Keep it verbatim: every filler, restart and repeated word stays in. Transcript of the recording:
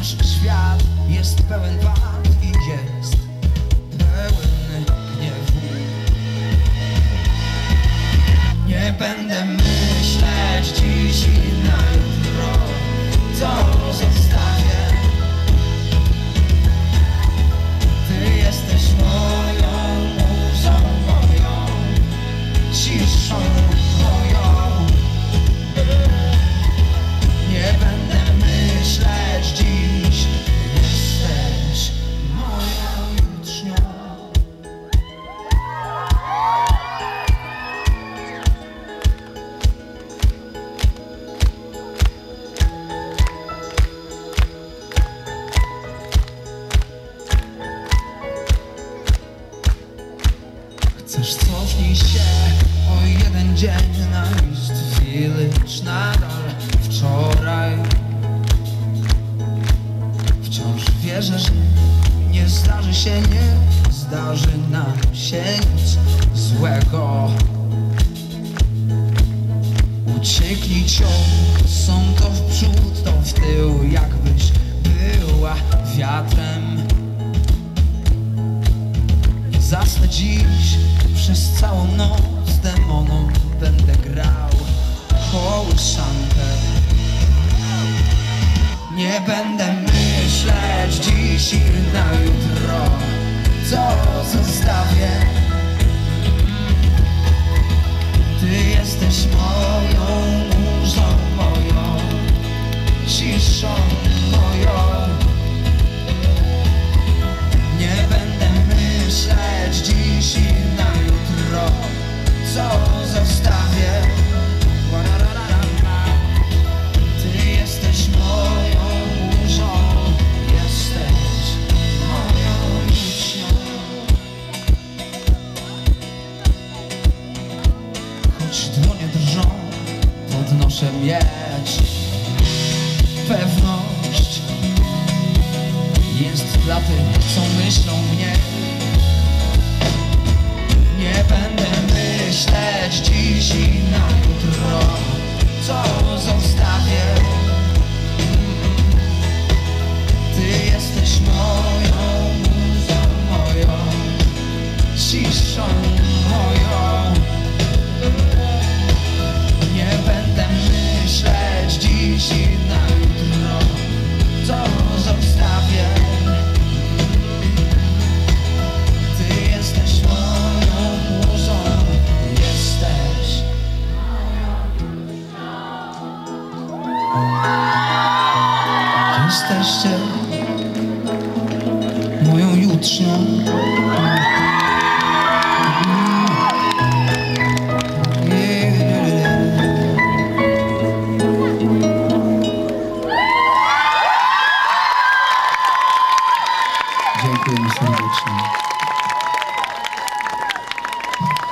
nasz świat jest pełen wad i jest pełen gniewu. Nie będę myśleć dziś i na jutro, to zostawię. Ty jesteś moją muzą, moją ciszą, moją. Nie będę myśleć dziś, jesteś moją jutrznią. Chcesz cofnij się o jeden dzień na East Village, nadal wczoraj. Wciąż wierzę, że nie zdarzy się, nie zdarzy nam się nic złego. Uciekli ciąg, są to w przód, to w tył, jakbyś była wiatrem. Zasnę dziś przez całą noc, demonom będę grał kołysankę. Nie będę myśleć dziś i na jutro, to zostawię. Ty jesteś moją muzą, moją ciszą, moją. Nie będę myśleć dziś i na jutro, co zostawię. Ty jesteś moją muzą, jesteś moją jutrznią. Choć dłonie drżą, podnoszę miecz. Pewność jest dla tych, co myślą mnie. Nie będę myśleć dziś i na jutro, co zostawię. Ty jesteś moją muzą, moją ciszą, moją. Nie będę myśleć dziś i na jutro, co zostawię. Ty jesteś moją muzą, jesteś Jesteście moją jutrznią. Dziękujemy serdecznie.